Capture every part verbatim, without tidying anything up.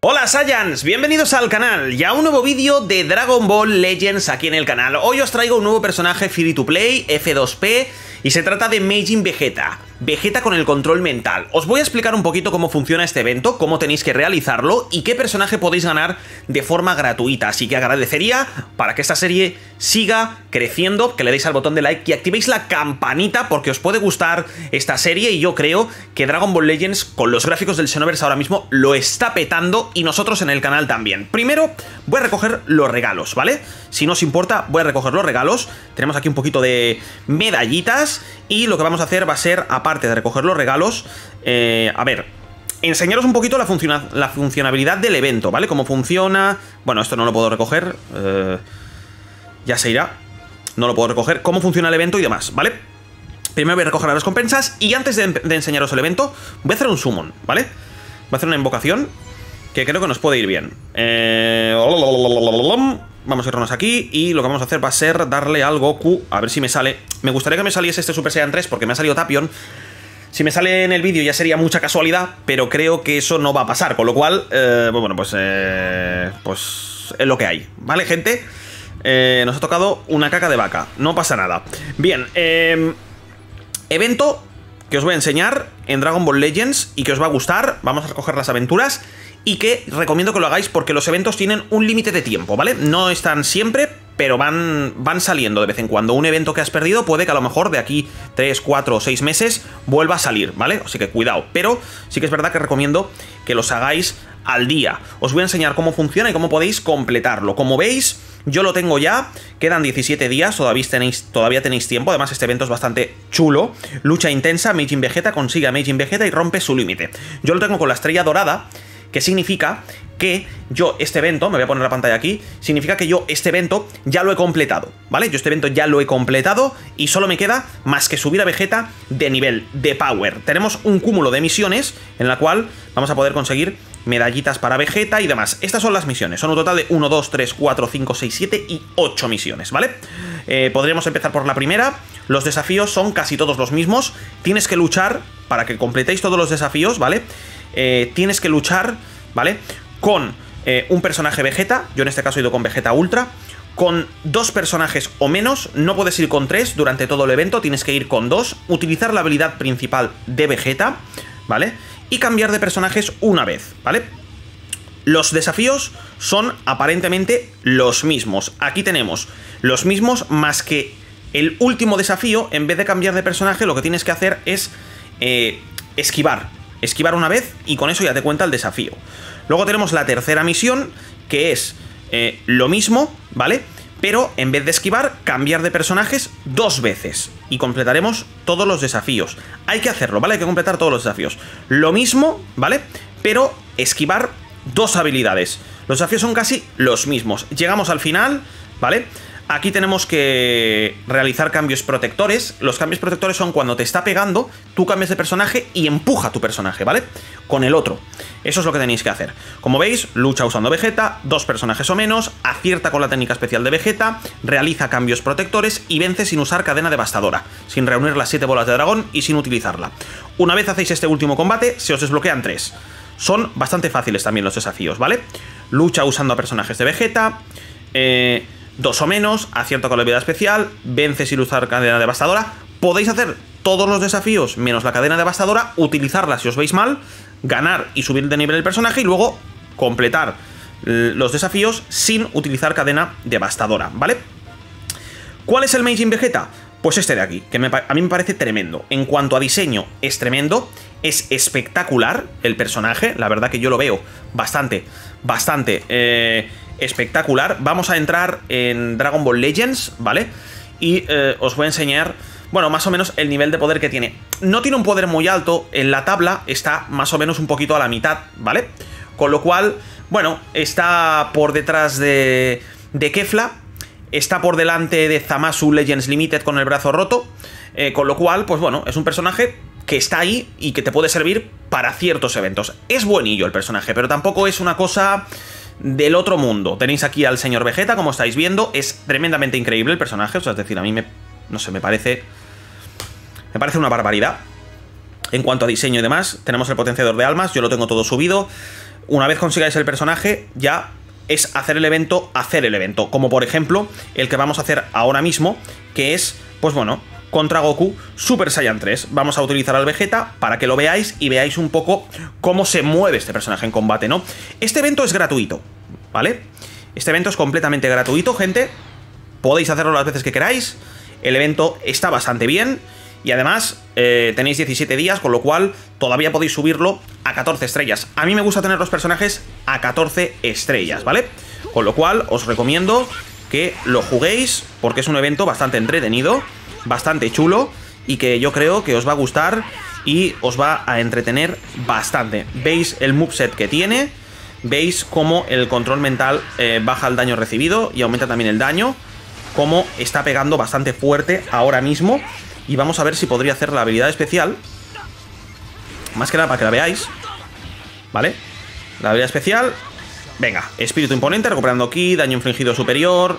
Hola Saiyans, bienvenidos al canal y a un nuevo vídeo de Dragon Ball Legends aquí en el canal. Hoy os traigo un nuevo personaje free to play, F dos P, y se trata de Majin Vegeta. Vegeta con el control mental. Os voy a explicar un poquito cómo funciona este evento, cómo tenéis que realizarlo y qué personaje podéis ganar de forma gratuita. Así que agradecería para que esta serie siga creciendo, que le deis al botón de like y activéis la campanita porque os puede gustar esta serie y yo creo que Dragon Ball Legends con los gráficos del Xenoverse ahora mismo lo está petando y nosotros en el canal también. Primero voy a recoger los regalos, ¿vale? Si no os importa, voy a recoger los regalos. Tenemos aquí un poquito de medallitas y lo que vamos a hacer va a ser, aparte de recoger los regalos, eh, a ver, enseñaros un poquito la, funciona la funcionabilidad del evento, ¿vale? Cómo funciona. Bueno, esto no lo puedo recoger, eh, ya se irá. No lo puedo recoger, cómo funciona el evento y demás, ¿vale? Primero voy a recoger las recompensas y antes de, de enseñaros el evento voy a hacer un summon, ¿vale? Voy a hacer una invocación que creo que nos puede ir bien. Eh... Vamos a irnos aquí y lo que vamos a hacer va a ser darle al Goku, a ver si me sale. Me gustaría que me saliese este Super Saiyan tres porque me ha salido Tapion. Si me sale en el vídeo ya sería mucha casualidad, pero creo que eso no va a pasar, con lo cual, eh, bueno, pues, eh, pues es lo que hay, ¿vale, gente? Eh, nos ha tocado una caca de vaca, no pasa nada. Bien, eh, evento que os voy a enseñar en Dragon Ball Legends y que os va a gustar. Vamos a recoger las aventuras y que recomiendo que lo hagáis porque los eventos tienen un límite de tiempo, ¿vale? No están siempre, pero van, van saliendo de vez en cuando. Un evento que has perdido puede que a lo mejor de aquí tres, cuatro o seis meses vuelva a salir, ¿vale? Así que cuidado, pero sí que es verdad que recomiendo que los hagáis al día. Os voy a enseñar cómo funciona y cómo podéis completarlo. Como veis, yo lo tengo ya, quedan diecisiete días, todavía tenéis, todavía tenéis tiempo. Además este evento es bastante chulo. Lucha intensa, Majin Vegeta consigue a Majin Vegeta y rompe su límite. Yo lo tengo con la estrella dorada, que significa que yo este evento, me voy a poner la pantalla aquí, significa que yo este evento ya lo he completado, ¿vale? Yo este evento ya lo he completado y solo me queda más que subir a Vegeta de nivel, de power. Tenemos un cúmulo de misiones en la cual vamos a poder conseguir medallitas para Vegeta y demás. Estas son las misiones, son un total de uno, dos, tres, cuatro, cinco, seis, siete y ocho misiones, ¿vale? Eh, podríamos empezar por la primera. Los desafíos son casi todos los mismos. Tienes que luchar para que completéis todos los desafíos, ¿vale? Eh, tienes que luchar, ¿vale? Con eh, un personaje Vegeta, yo en este caso he ido con Vegeta Ultra, con dos personajes o menos, no puedes ir con tres durante todo el evento, tienes que ir con dos, utilizar la habilidad principal de Vegeta, ¿vale? Y cambiar de personajes una vez, ¿vale? Los desafíos son aparentemente los mismos. Aquí tenemos los mismos más que el último desafío, en vez de cambiar de personaje, lo que tienes que hacer es eh, esquivar. Esquivar una vez y con eso ya te cuenta el desafío. Luego tenemos la tercera misión, que es eh, lo mismo, ¿vale? Pero en vez de esquivar, cambiar de personajes dos veces. Y completaremos todos los desafíos. Hay que hacerlo, ¿vale? Hay que completar todos los desafíos. Lo mismo, ¿vale? Pero esquivar dos habilidades. Los desafíos son casi los mismos. Llegamos al final, ¿vale? Aquí tenemos que realizar cambios protectores. Los cambios protectores son cuando te está pegando, tú cambias de personaje y empuja a tu personaje, ¿vale? Con el otro. Eso es lo que tenéis que hacer. Como veis, lucha usando Vegeta, dos personajes o menos, acierta con la técnica especial de Vegeta, realiza cambios protectores y vence sin usar cadena devastadora, sin reunir las siete bolas de dragón y sin utilizarla. Una vez hacéis este último combate, se os desbloquean tres. Son bastante fáciles también los desafíos, ¿vale? Lucha usando a personajes de Vegeta, eh... dos o menos, acierto con la habilidad especial, vence sin usar cadena devastadora. Podéis hacer todos los desafíos menos la cadena devastadora, utilizarla si os veis mal, ganar y subir de nivel el personaje y luego completar los desafíos sin utilizar cadena devastadora, ¿vale? ¿Cuál es el Majin Vegeta? Pues este de aquí, que me, a mí me parece tremendo. En cuanto a diseño, es tremendo, es espectacular el personaje, la verdad que yo lo veo bastante, bastante... Eh, espectacular. Vamos a entrar en Dragon Ball Legends, ¿vale? Y eh, os voy a enseñar, bueno, más o menos el nivel de poder que tiene. No tiene un poder muy alto, en la tabla está más o menos un poquito a la mitad, ¿vale? Con lo cual, bueno, está por detrás de, de Kefla, está por delante de Zamasu Legends Limited con el brazo roto, eh, con lo cual, pues bueno, es un personaje que está ahí y que te puede servir para ciertos eventos. Es buenillo el personaje, pero tampoco es una cosa del otro mundo. Tenéis aquí al señor Vegeta, como estáis viendo, es tremendamente increíble el personaje, o sea, es decir, a mí me, no sé, me parece, me parece una barbaridad. En cuanto a diseño y demás, tenemos el potenciador de almas, yo lo tengo todo subido. Una vez consigáis el personaje, ya es hacer el evento, hacer el evento. Como por ejemplo, el que vamos a hacer ahora mismo, que es, pues bueno, contra Goku Super Saiyan tres. Vamos a utilizar al Vegeta para que lo veáis y veáis un poco cómo se mueve este personaje en combate, ¿no? Este evento es gratuito, ¿vale? Este evento es completamente gratuito, gente. Podéis hacerlo las veces que queráis. El evento está bastante bien. Y además eh, tenéis diecisiete días, con lo cual todavía podéis subirlo a catorce estrellas. A mí me gusta tener los personajes a catorce estrellas, ¿vale? Con lo cual os recomiendo que lo juguéis, porque es un evento bastante entretenido, bastante chulo, y que yo creo que os va a gustar y os va a entretener bastante. Veis el moveset que tiene, veis cómo el control mental eh, baja el daño recibido y aumenta también el daño, cómo está pegando bastante fuerte ahora mismo. Y vamos a ver si podría hacer la habilidad especial. Más que nada para que la veáis, ¿vale? La habilidad especial. Venga, espíritu imponente, recuperando ki, daño infligido superior.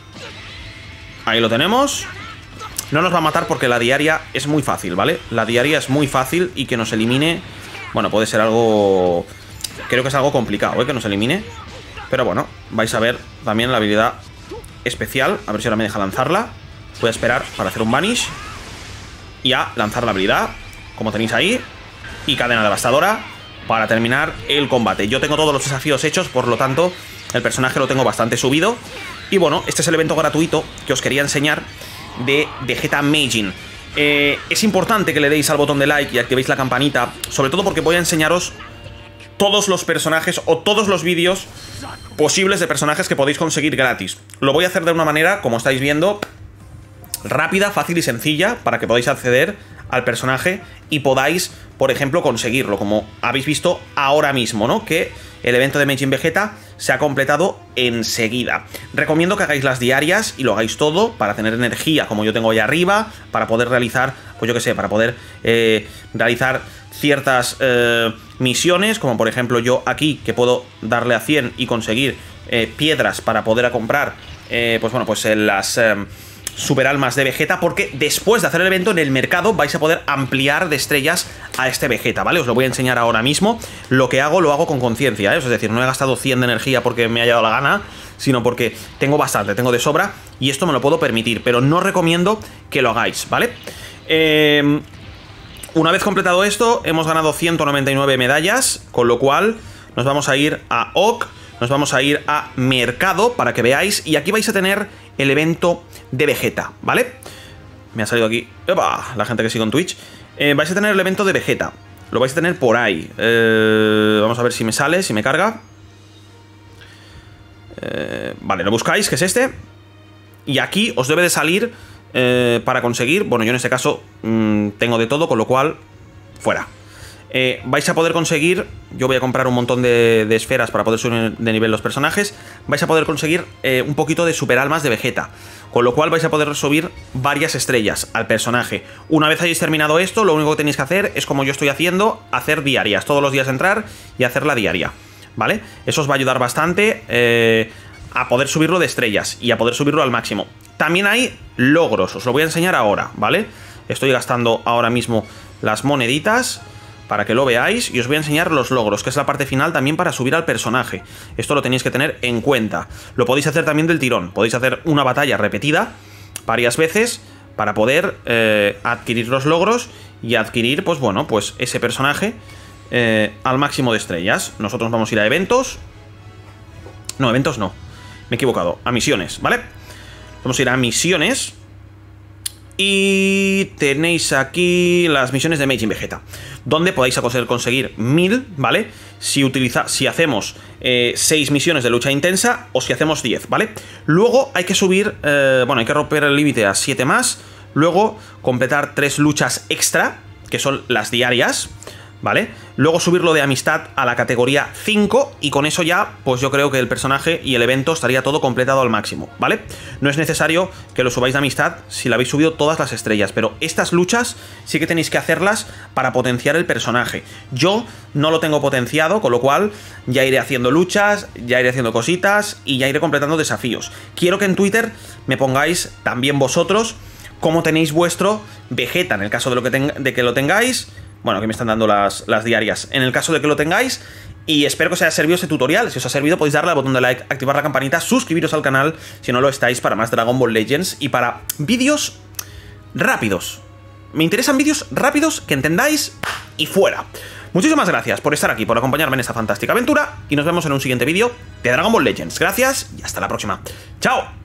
Ahí lo tenemos. No nos va a matar porque la diaria es muy fácil, ¿vale? La diaria es muy fácil y que nos elimine... Bueno, puede ser algo... Creo que es algo complicado, ¿eh? Que nos elimine. Pero bueno, vais a ver también la habilidad especial. A ver si ahora me deja lanzarla. Voy a esperar para hacer un vanish y a lanzar la habilidad, como tenéis ahí, y cadena devastadora para terminar el combate. Yo tengo todos los desafíos hechos, por lo tanto el personaje lo tengo bastante subido. Y bueno, este es el evento gratuito que os quería enseñar de Vegeta Meijin. eh, Es importante que le deis al botón de like y activéis la campanita, sobre todo porque voy a enseñaros todos los personajes o todos los vídeos posibles de personajes que podéis conseguir gratis. Lo voy a hacer de una manera, como estáis viendo, rápida, fácil y sencilla, para que podáis acceder al personaje y podáis, por ejemplo, conseguirlo, como habéis visto ahora mismo, ¿no? Que el evento de Meijin Vegeta se ha completado enseguida. Recomiendo que hagáis las diarias y lo hagáis todo para tener energía, como yo tengo ahí arriba, para poder realizar, pues yo qué sé, para poder eh, realizar ciertas eh, misiones, como por ejemplo yo aquí, que puedo darle a cien y conseguir eh, piedras para poder a comprar, eh, pues bueno, pues eh, las... Eh, super almas de Vegeta, porque después de hacer el evento en el mercado vais a poder ampliar de estrellas a este Vegeta, ¿vale? Os lo voy a enseñar ahora mismo. Lo que hago, lo hago con conciencia, ¿eh? Es decir, no he gastado cien de energía porque me haya dado la gana, sino porque tengo bastante, tengo de sobra, y esto me lo puedo permitir, pero no recomiendo que lo hagáis, ¿vale? Eh, una vez completado esto, hemos ganado ciento noventa y nueve medallas, con lo cual nos vamos a ir a O C, nos vamos a ir a Mercado para que veáis, y aquí vais a tener el evento de Vegeta, ¿vale? Me ha salido aquí, ¡epa! La gente que sigue en Twitch. eh, Vais a tener el evento de Vegeta, lo vais a tener por ahí. eh, Vamos a ver si me sale, si me carga. eh, Vale, lo buscáis, que es este. Y aquí os debe de salir eh, para conseguir, bueno, yo en este caso mmm, tengo de todo, con lo cual, fuera. Eh, vais a poder conseguir, yo voy a comprar un montón de, de esferas para poder subir de nivel los personajes. Vais a poder conseguir eh, un poquito de super almas de Vegeta, con lo cual vais a poder subir varias estrellas al personaje. Una vez hayáis terminado esto, lo único que tenéis que hacer es, como yo estoy haciendo, hacer diarias, todos los días entrar y hacer la diaria, ¿vale? Eso os va a ayudar bastante eh, a poder subirlo de estrellas y a poder subirlo al máximo. También hay logros, os lo voy a enseñar ahora, ¿vale? Estoy gastando ahora mismo las moneditas para que lo veáis, y os voy a enseñar los logros, que es la parte final también para subir al personaje. Esto lo tenéis que tener en cuenta. Lo podéis hacer también del tirón, podéis hacer una batalla repetida varias veces para poder eh, adquirir los logros y adquirir, pues bueno, pues ese personaje eh, al máximo de estrellas. Nosotros vamos a ir a eventos. No, eventos no, me he equivocado, a misiones, ¿vale? Vamos a ir a misiones. Y tenéis aquí las misiones de Meijin Vegeta, donde podéis conseguir mil, ¿vale? Si, utiliza, si hacemos eh, seis misiones de lucha intensa o si hacemos diez, ¿vale? Luego hay que subir, eh, bueno, hay que romper el límite a siete más. Luego completar tres luchas extra, que son las diarias, ¿vale? Luego subirlo de amistad a la categoría cinco, y con eso ya, pues yo creo que el personaje y el evento estaría todo completado al máximo, ¿vale? No es necesario que lo subáis de amistad si le habéis subido todas las estrellas, pero estas luchas sí que tenéis que hacerlas para potenciar el personaje. Yo no lo tengo potenciado, con lo cual ya iré haciendo luchas, ya iré haciendo cositas y ya iré completando desafíos. Quiero que en Twitter me pongáis también vosotros cómo tenéis vuestro Vegeta, en el caso de, lo que, tenga, de que lo tengáis. Bueno, que me están dando las, las diarias. En el caso de que lo tengáis, y espero que os haya servido este tutorial. Si os ha servido podéis darle al botón de like, activar la campanita, suscribiros al canal si no lo estáis, para más Dragon Ball Legends y para vídeos rápidos. Me interesan vídeos rápidos, que entendáis y fuera. Muchísimas gracias por estar aquí, por acompañarme en esta fantástica aventura y nos vemos en un siguiente vídeo de Dragon Ball Legends. Gracias y hasta la próxima. ¡Chao!